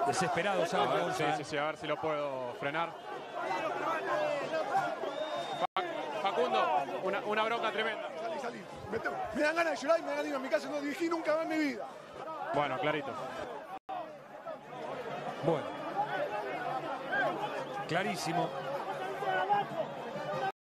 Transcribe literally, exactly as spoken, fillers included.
Desesperado, A ver, Gonza. sí, sí, sí, a ver si lo puedo frenar. Facundo, una, una bronca tremenda. Salí, salí. Me, te- me dan ganas de llorar y me dan ganas de ir a mi casa. No dirigí nunca más en mi vida. Bueno, clarito. Bueno. Clarísimo.